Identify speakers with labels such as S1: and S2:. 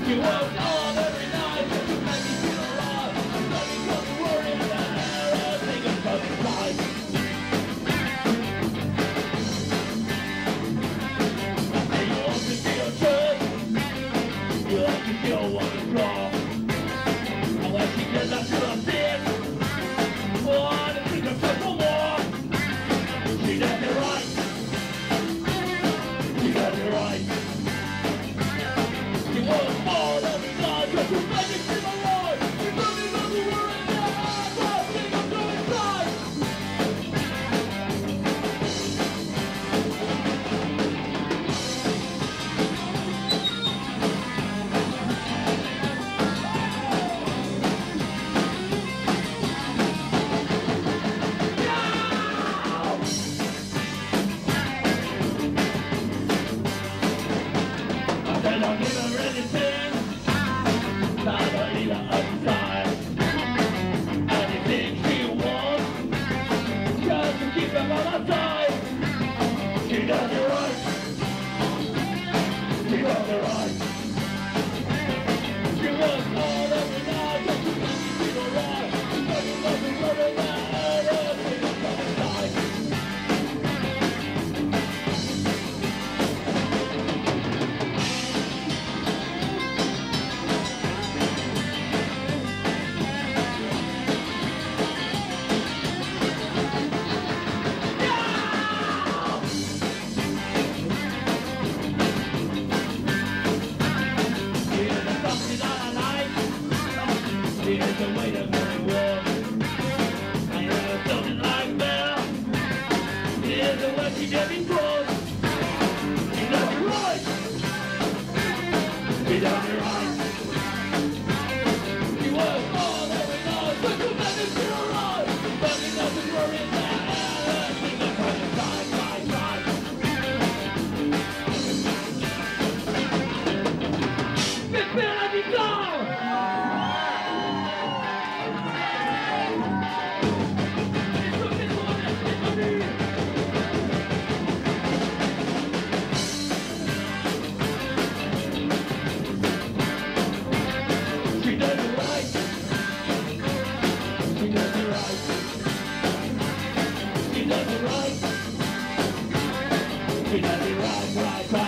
S1: You work on every night just to make me feel alive. Nothing got me worrying about everything is fucking fine. I say you want to see your truth. You like to feel what is wrong. And when she says I should have seen, oh, I don't think I'm for more. She does it right. She does it right. She works hard every night just to make me feel alive. She really doesn't worry about everything I'm doing inside. I don't give her anything, not only the upside. Anything she wants, just to keep her by my side. She does it right. She does it right. She works hard every night just to make me feel alright. She doesn't love me worry about everything that's on the side. Here's the way to my world. I heard something like that. Here's the way she did before. She does it right. She does it right. She works hard every night just to make me feel alive. But she doesn't worry about everything that's on the side, side, side. It's been a desire. She does it right. She does it right. She does it right. She does it right, right, right.